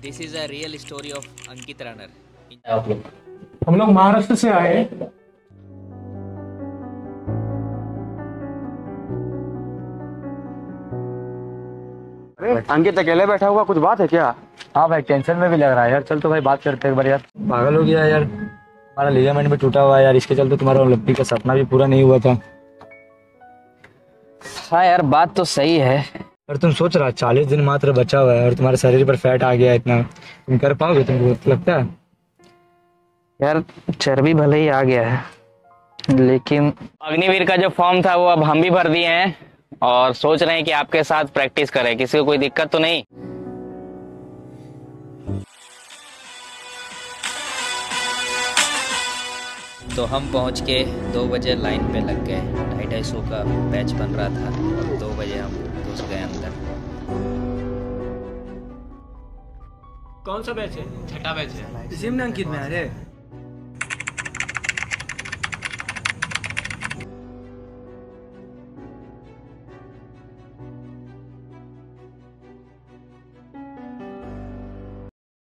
This is a real story of Ankit Ranar. आप लोग? हम लोग महाराष्ट्र से आए हैं। अरे अंकित अकेले बैठा हुआ, कुछ बात है क्या? हाँ भाई, टेंशन में भी लग रहा है यार। चल तो भाई बात करते हैं एक बार यार। पागल हो गया यार, हमारा लिगामेंट भी टूटा हुआ है यार। इसके चलते तुम्हारा ओलंपिक का सपना भी पूरा नहीं हुआ था। हाँ यार, बात तो सही है। और तुम सोच रहा 40 दिन मात्र बचा हुआ है और तुम्हारे शरीर पर फैट आ गया है इतना, तुम कर पाओगे? तुमको लगता है? यार चर्बी भले ही आ गया है, लेकिन अग्निवीर का जो फॉर्म था वो अब हम भी भर दिए हैं और सोच रहे हैं कि आपके साथ प्रैक्टिस करें। किसी को कोई दिक्कत तो नहीं? तो हम पहुंच के 2 बजे लाइन पे लग गए। 250 का बैच बन रहा था और 2 बजे हम घुस गए अंदर। कौन सा बैच है? छठा बैच है। इसी में अंकित में। अरे